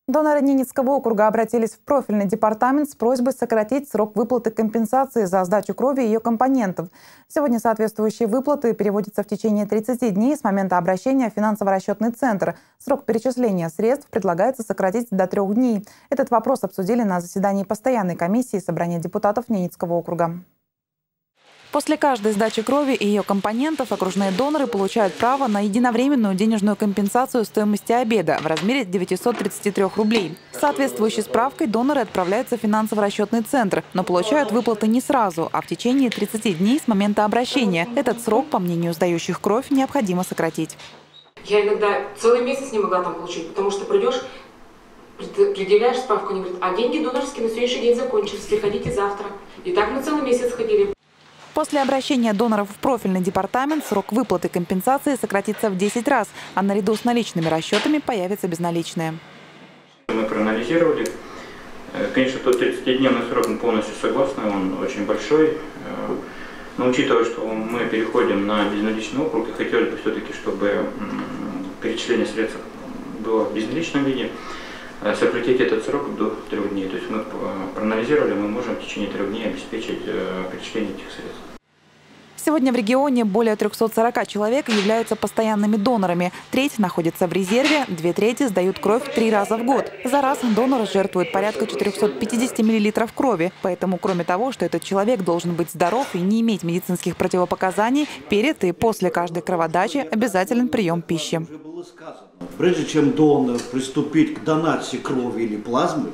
Доноры Ненецкого округа обратились в профильный департамент с просьбой сократить срок выплаты компенсации за сдачу крови и ее компонентов. Сегодня соответствующие выплаты переводятся в течение 30 дней с момента обращения в финансово-расчетный центр. Срок перечисления средств предлагается сократить до 3 дней. Этот вопрос обсудили на заседании постоянной комиссии собрания депутатов Ненецкого округа. После каждой сдачи крови и ее компонентов окружные доноры получают право на единовременную денежную компенсацию стоимости обеда в размере 933 рублей. С соответствующей справкой доноры отправляются в финансово-расчетный центр, но получают выплаты не сразу, а в течение 30 дней с момента обращения. Этот срок, по мнению сдающих кровь, необходимо сократить. Я иногда целый месяц не могла там получить, потому что придешь, предъявляешь справку, они говорят, а деньги донорские на сегодняшний день закончились, приходите завтра. И так мы целый месяц ходили. После обращения доноров в профильный департамент срок выплаты компенсации сократится в 10 раз, а наряду с наличными расчетами появятся безналичные. Мы проанализировали. Конечно, тот 30-дневный срок мы полностью согласны, он очень большой. Но учитывая, что мы переходим на безналичный округ, и хотелось бы все-таки, чтобы перечисление средств было в безналичном виде, сократить этот срок до 3 дней. То есть мы проанализировали, мы можем в течение 3 дней обеспечить перечисление этих средств. Сегодня в регионе более 340 человек являются постоянными донорами. Треть находится в резерве, 2/3 сдают кровь 3 раза в год. За раз донор жертвует порядка 450 мл крови. Поэтому, кроме того, что этот человек должен быть здоров и не иметь медицинских противопоказаний, перед и после каждой кроводачи обязателен прием пищи. Прежде чем донор приступит к донации крови или плазмы,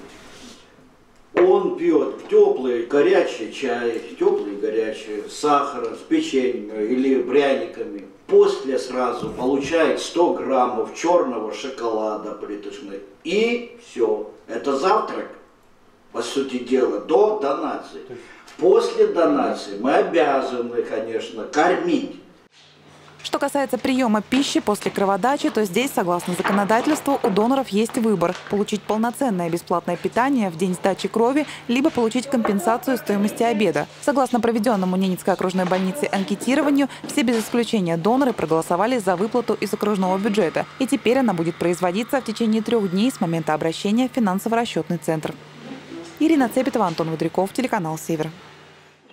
он пьет теплый горячий чай, теплый горячий, с сахаром, с печеньем или пряниками. После сразу получает 100 граммов черного шоколада плиточного. И все. Это завтрак, по сути дела, до донации. После донации мы обязаны, конечно, кормить. Что касается приема пищи после кроводачи, то здесь, согласно законодательству, у доноров есть выбор – получить полноценное бесплатное питание в день сдачи крови, либо получить компенсацию стоимости обеда. Согласно проведенному Ненецкой окружной больницей анкетированию, все без исключения доноры проголосовали за выплату из окружного бюджета. И теперь она будет производиться в течение 3 дней с момента обращения в финансово-расчетный центр. Ирина Цепетова, Антон Вудряков, телеканал «Север».